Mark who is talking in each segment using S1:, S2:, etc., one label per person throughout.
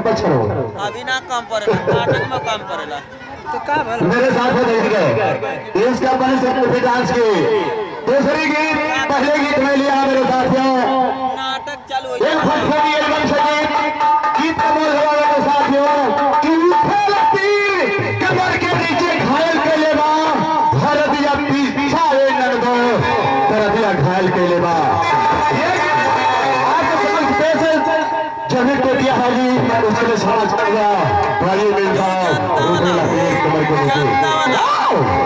S1: पछड़ो
S2: अभी ना काम पड़ेला नाटक में काम करेला तो का भला
S1: मेरे साथ में देख गए इसके अपने से डांस की दूसरी गीत पहले गीत में लिया मेरे साथियों
S2: नाटक चालू हो
S1: एक फटफटी एल्बम संगीत गीत का बोल रहा है साथियों कि उठे कमर के नीचे घायल के लेवा हरदिया पीछा रे नंदो तरदिया घायल के लेवा जमीन को दिया हाजी उसने समझ कर गया भाई मिलता उठे लगे कमर के नीचे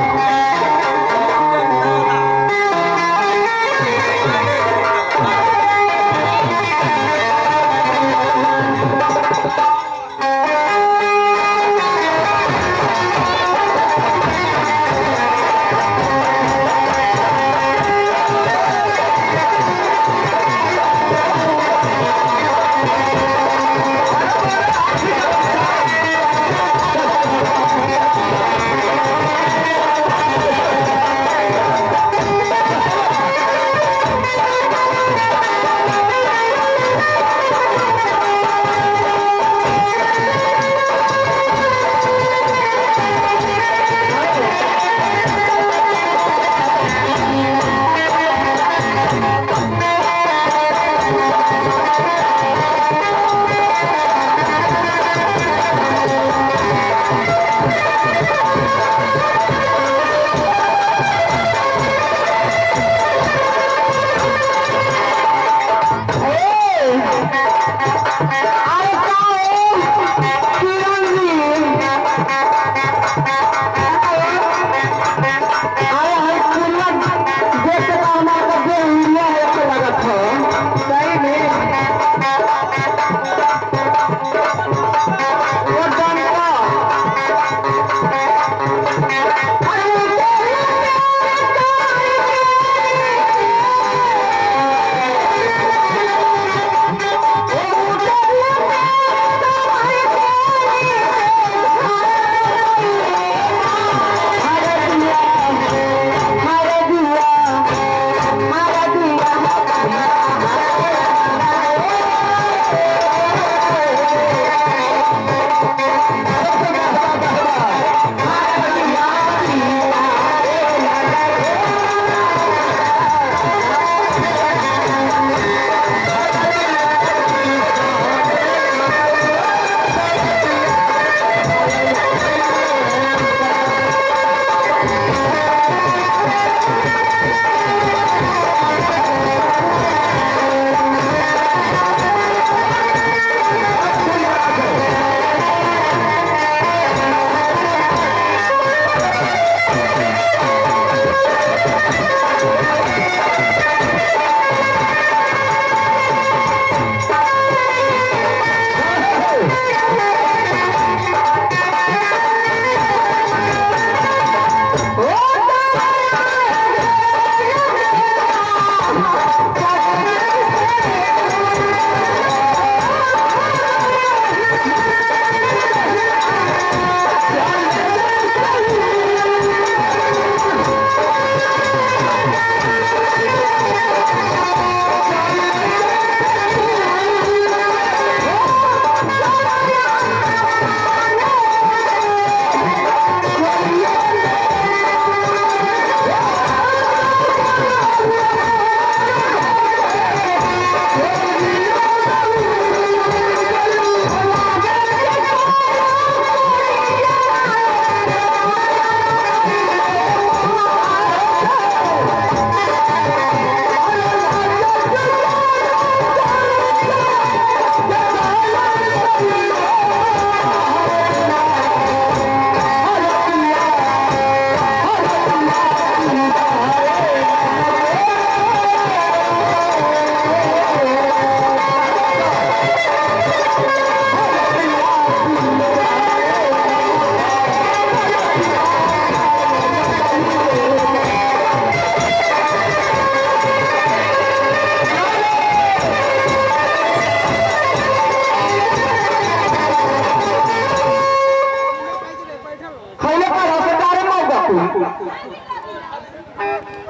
S3: खैले का सरकार में